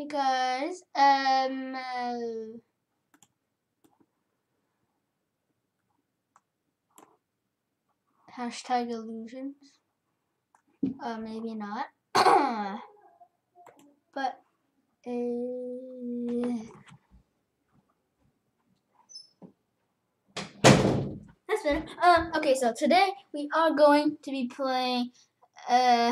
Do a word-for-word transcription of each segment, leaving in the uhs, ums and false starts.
guys. Um. Uh, hashtag illusions. Uh, maybe not. But. Uh, that's better. Uh, okay, so today we are going to be playing. Uh.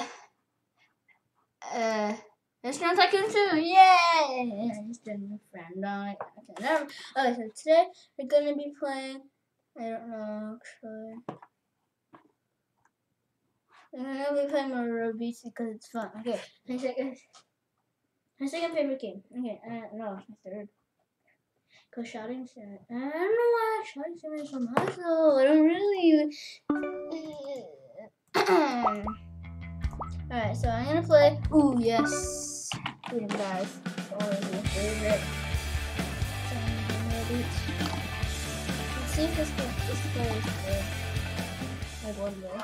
Uh. Restaurant Tycoon two, yay! I just did my friend on it. Okay, never. Okay, so today we're gonna be playing. I don't know actually. I'm gonna be playing Mario Beats because it's fun. Okay, my second, my second favorite game. Okay, uh, no, my third. Cause shouting, I don't know why shouting so much from hustle. I don't really. Alright, so I'm gonna play. Ooh, yes. Freedom Guys. It's always my favorite. Let's see if this guy, this guy is good. Like one day.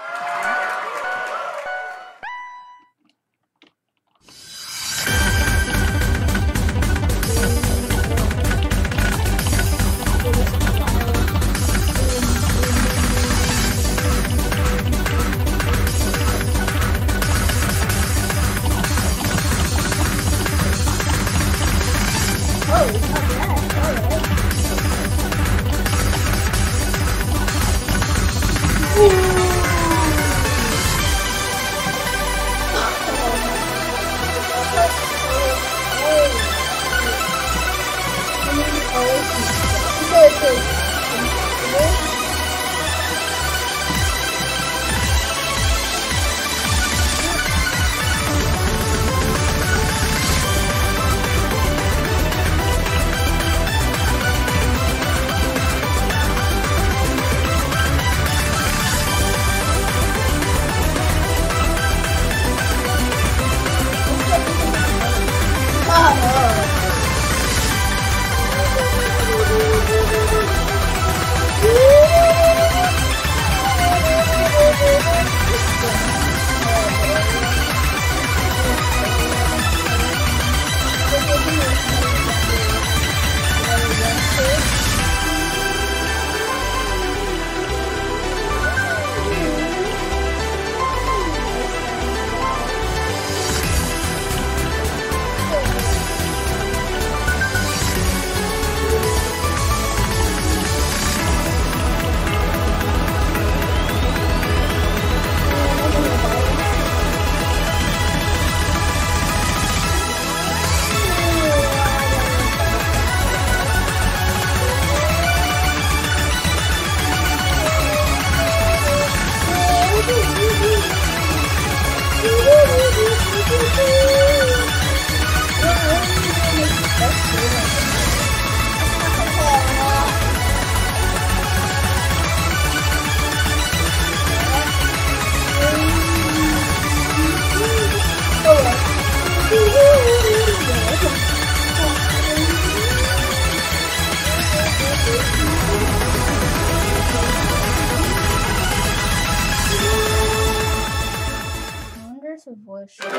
Voice. Um,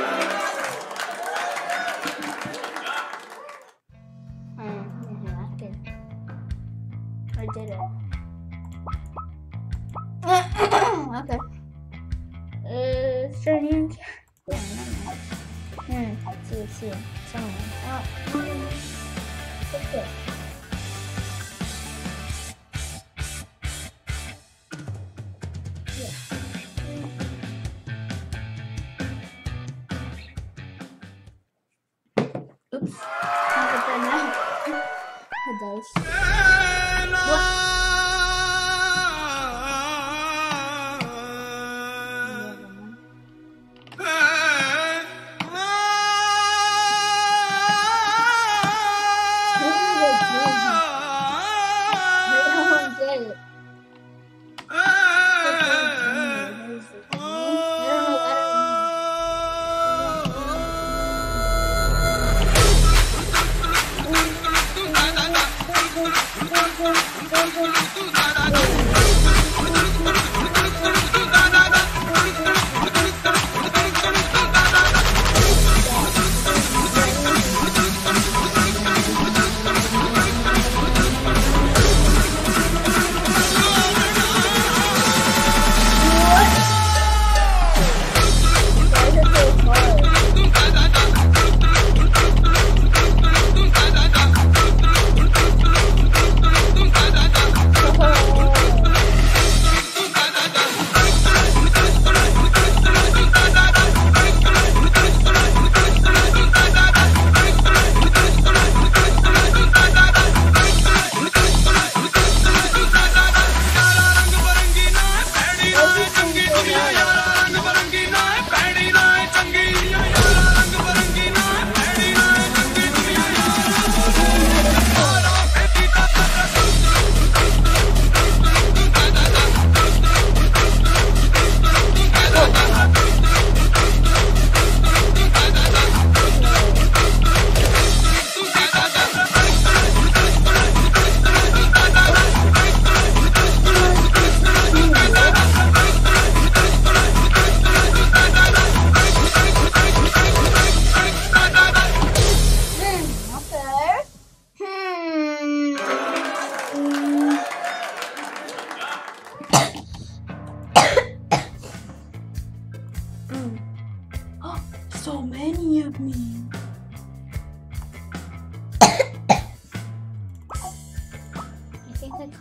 yeah, I did. I did it. Okay. Uh, starting. Yeah, hmm. Let's see. Let's see. Someone. Oh. What's this? Oops. I'll get that now. The dice. What?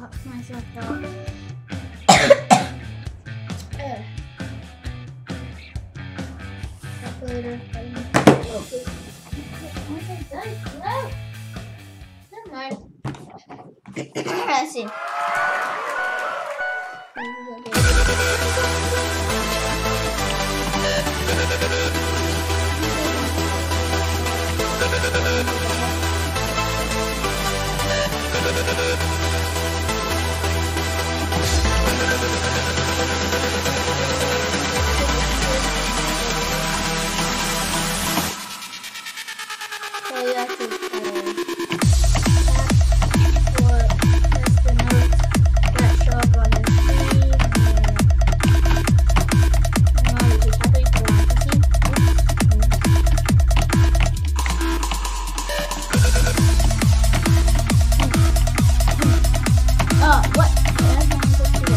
cough myself out. uh, calculator. Never mind. Let's see. So you have to uh, for press the notes that show up on the screen, and then now you just have to put on the scene. Oh, what? That's not supposed to do.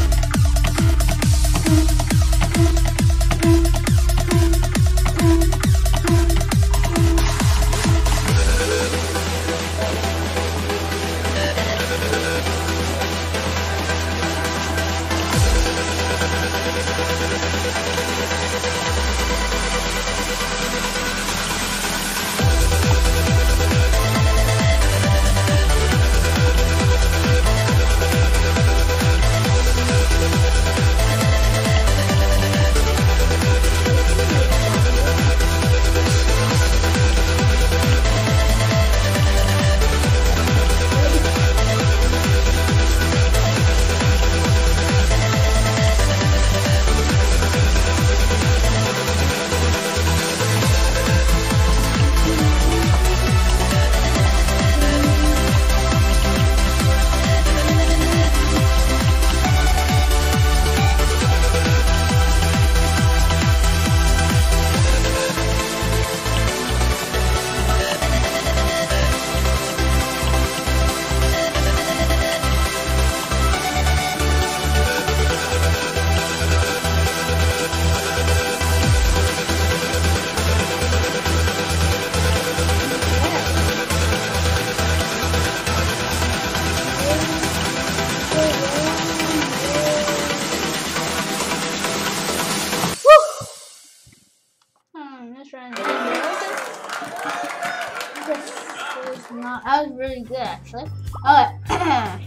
Not, I was really good actually. Alright.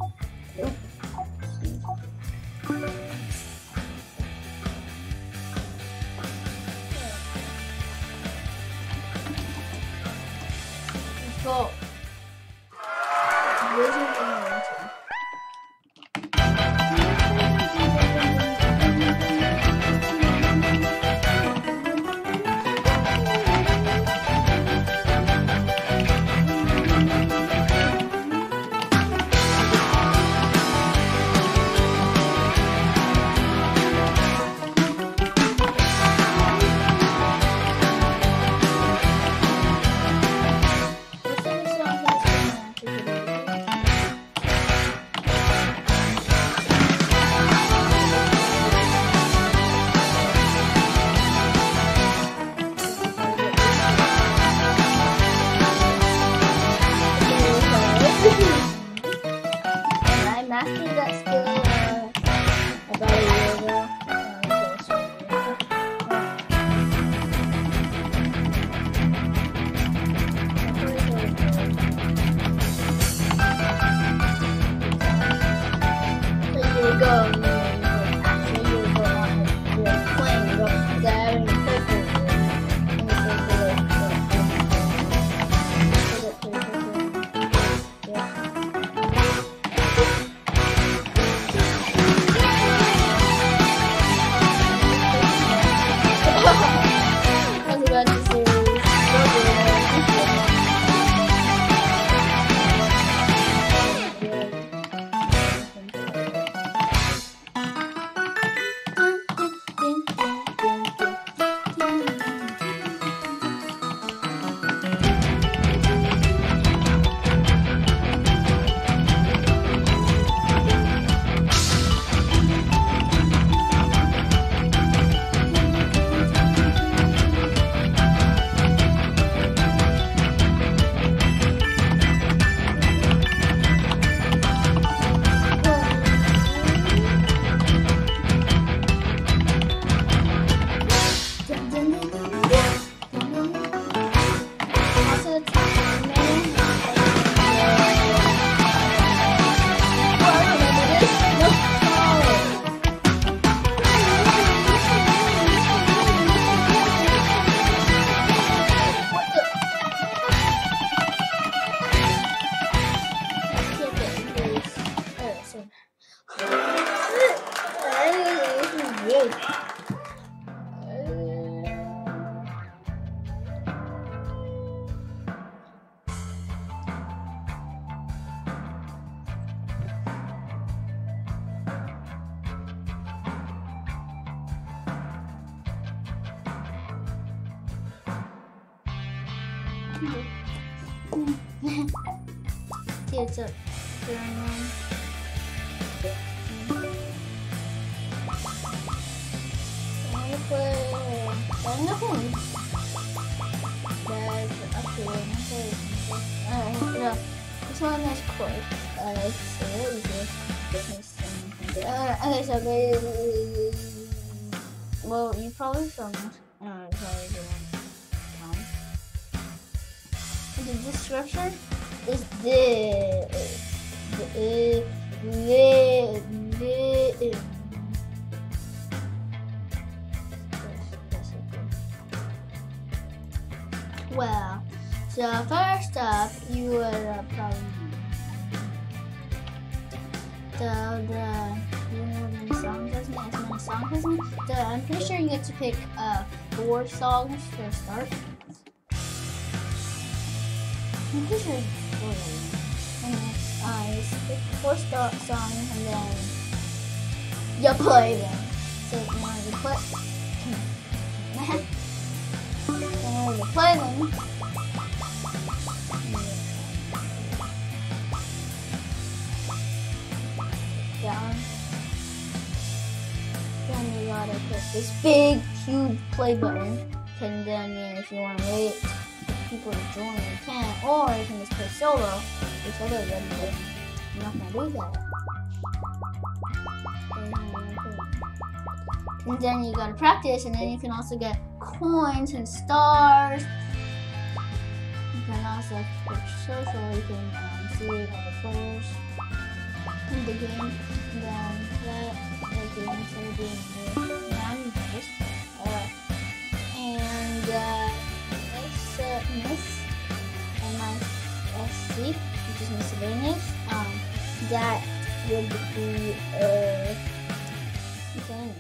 Let's go. Wizard and Mountain. See, it's up. I'm gonna play. I'm gonna play. There's actually Alright, no. This one is quick. Uh, it's really easy. Uh, okay, so they. Well, you probably filmed. Uh, probably didn't. The description is this. The, the, the, well, so first up, you would uh, probably the the you know how many songs as many as many songs as me. So I'm pretty sure you get to pick uh four songs for a start. I'm pretty sure it's four. And then uh, you just pick four start songs and then you play them. So you want to play. And when you play them. Down. Then you gotta press this big, huge play button. And then yeah, if you want to wait for people to join, you can. Or you can just play solo, which I don't really do. I'm not gonna do that. And then you gotta practice, and then you can also get coins and stars. You can also put social, you can um, see all the players in the game, and then that the game instead of doing the numbers. Uh, and uh, this, uh, Miss M I S C, which is miscellaneous, um, that would be uh, miscellaneous.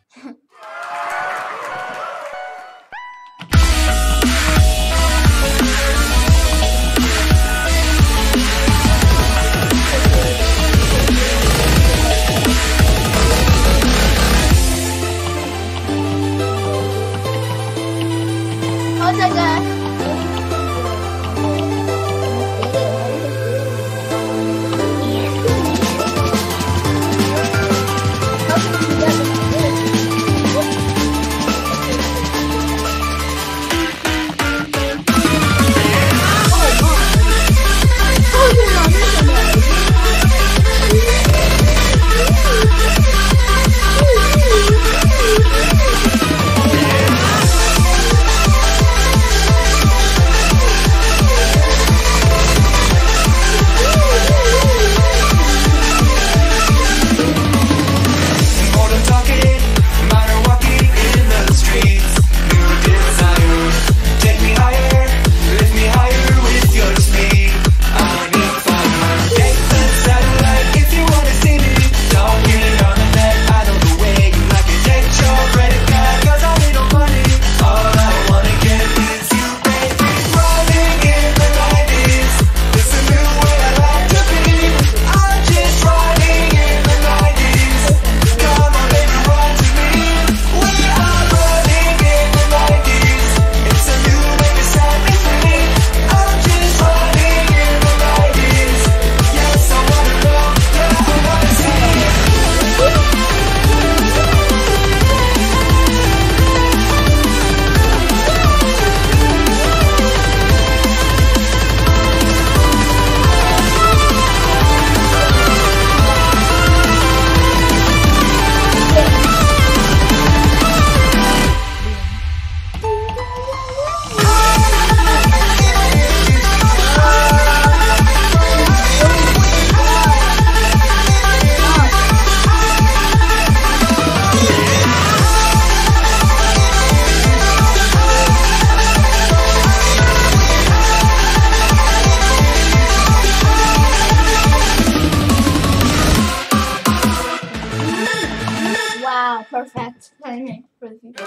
Perfect timing for the future.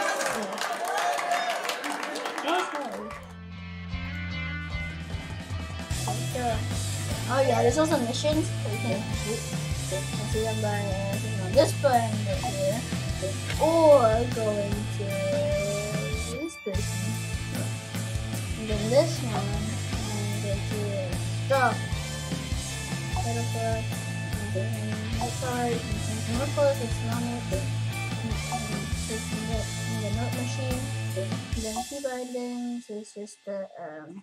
Oh yeah, there's also missions that you can complete. You can see them by clicking on this button right here, or going to this person. And then this one, and go to stop. Better for us. And then card, and some more clothes, it's normal. In the note machine, and then key bindings is just the um,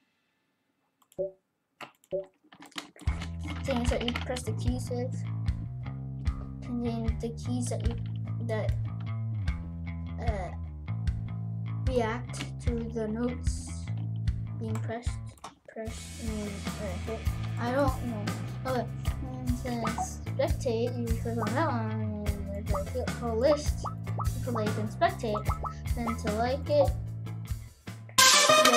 things that you press the keys with, and then the keys that you that uh, react to the notes being pressed. Pressed. And, uh, I don't know. Okay, and since spectate, you click on that one, and there's a whole list. To like and spectate, then to like it, yeah,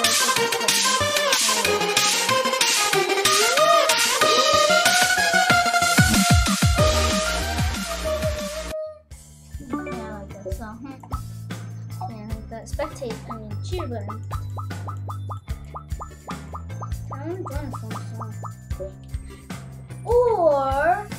like that. So, and like that spectate, I mean cheer button. I'm gonna join a song. Or